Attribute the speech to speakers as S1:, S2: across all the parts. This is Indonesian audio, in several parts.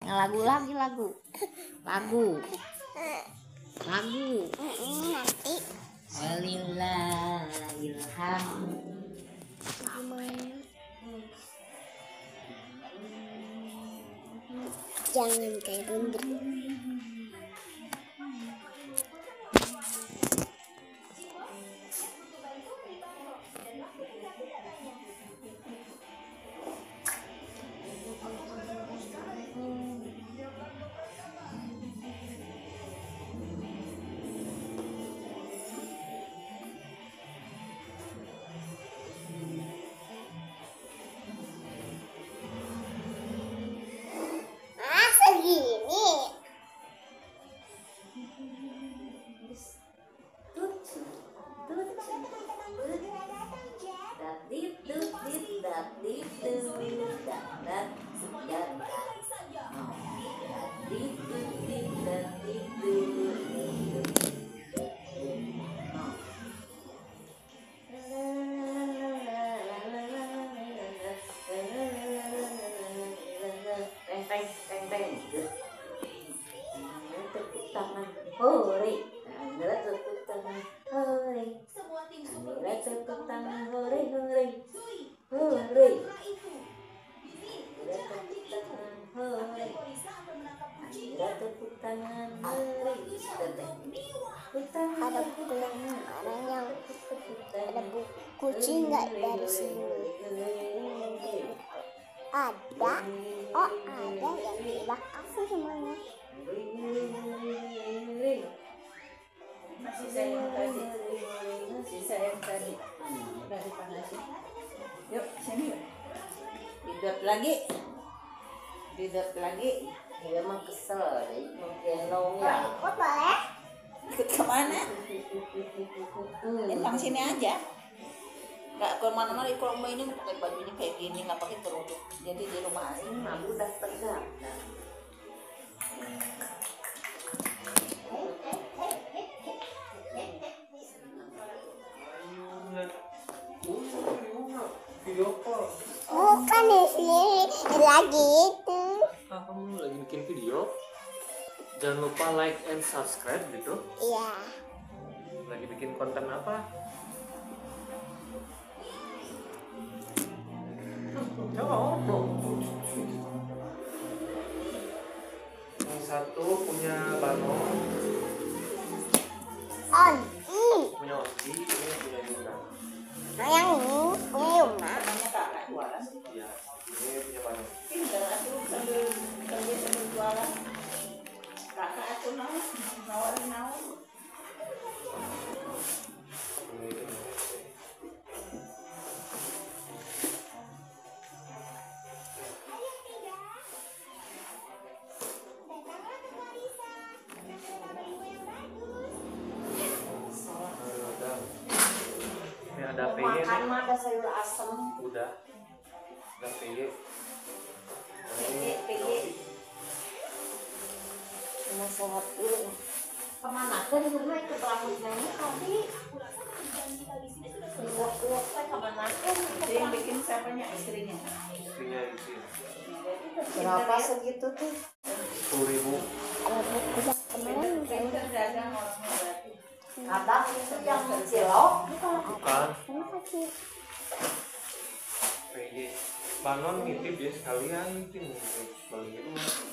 S1: Lagu lagi lagu.
S2: Nanti
S1: Walillahilham.
S2: jangan kayak bundar. Ada kucing nggak dari sini? Ada, ada yang di belakang semuanya.
S3: Sisa yang tadi udah dipanasin. Yuk sini yuk. Didot lagi. Dia emang kesel, mau gendong ya.
S2: Ikut boleh?
S3: Ikut kemana? Tentang sini aja. Nggak kemana-mana. Kalau mau ini pakai bajunya kayak gini, nggak pakai kerudung. Jadi di rumah aja mampu udah tegak.
S2: Bukan di sini lagi itu.
S4: Kamu lagi bikin video? Jangan lupa like and subscribe gitu.
S2: Iya.
S4: Lagi bikin konten apa? Yang satu punya Banon, punya Oci, ini punya Yuna.
S2: Nah yang ini punya Yuna.
S3: Namanya kakak jualan.
S4: Iya, ini punya Banon.
S3: Tinggal aku sambil jualan. Kakak aku nawarin.
S4: Ini ada PY
S1: Makan
S4: nih.
S1: mah ada sayur asem.
S4: Udah. Ada PY.
S1: PG. Cuma sehat dulu. Kemana kan di rumah itu rambutnya ini tadi. Uap-uap kan kemana kan?
S3: Jadi yang bikin siapanya istrinya.
S4: Istrinya isi.
S1: Berapa segitu tuh?
S4: 10.000.
S2: Udah kemarin
S3: Pinter dagang orangnya berarti.
S1: Abang itu yang cilok.
S4: Bukan.
S2: terima kasih.
S4: PY. Banon nitip ya sekalian mungkin beli itu.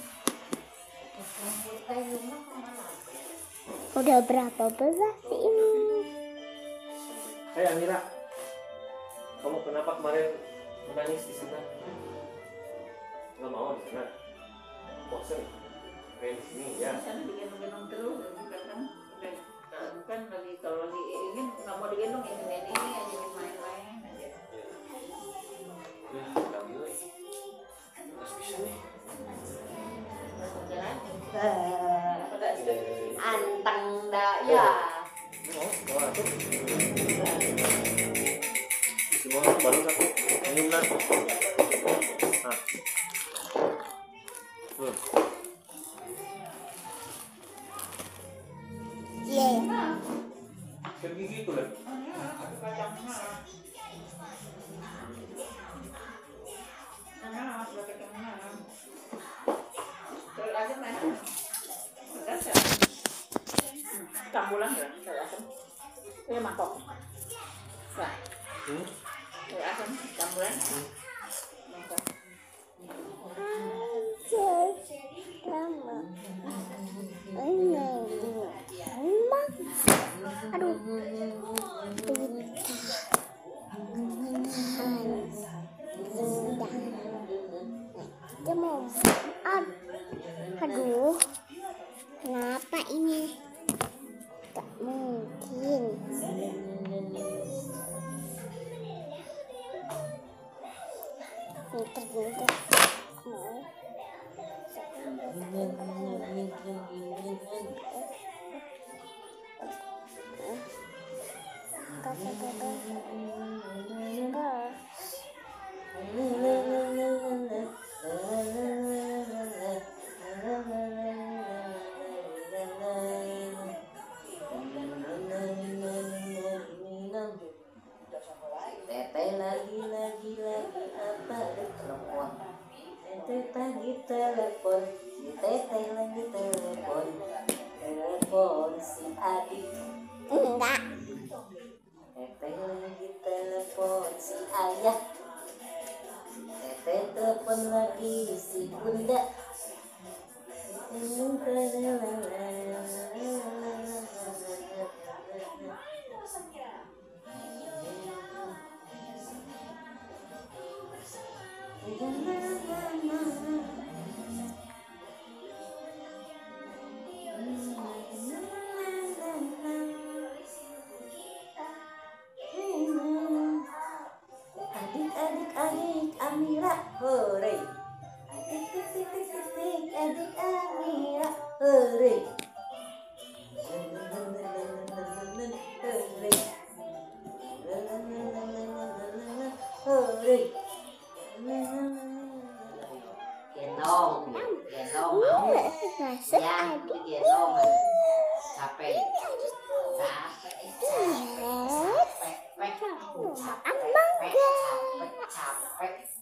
S2: Udah berapa belas ini?
S4: Hey Amira, kamu kenapa kemarin menangis di sana? Nggak mau di sana? Bosan? Kayak di sini ya?
S3: Di sana digendong-gendong terus, bukan lagi kalau lagi ingin nggak mau digendong ini aja main-main aja.
S4: Ya, udah mulai. Nggak bisa nih.
S1: Anteng dah ya.
S4: Oh, bawa tuh. Semua baru satu. Ini benar. Nah.
S2: Iya.
S4: Kayak gitu lah.
S3: Ada kacangnya. Ada kacangnya. asam mana? Asam. Campuran ya, sayur asam. Ini mangkok. Nah, sayur asam campuran. Mangkok.
S2: Aduh. Dia mau. Aduh. Kenapa ini? Tak mungkin. Pinter-pinter.
S1: Teteh lagi apa telepon. Teteh lagi telepon. Teteh lagi telepon. Telepon si adik.
S2: Enggak.
S1: Teteh lagi telepon si ayah. Teteh telepon lagi si bunda. Adik Amira, hore. Adik Amira, hore. Hore. Gendong mau.
S2: Masuk
S1: Ya,
S2: adik.
S1: gendong. Capek.
S2: Abang.
S1: Capek.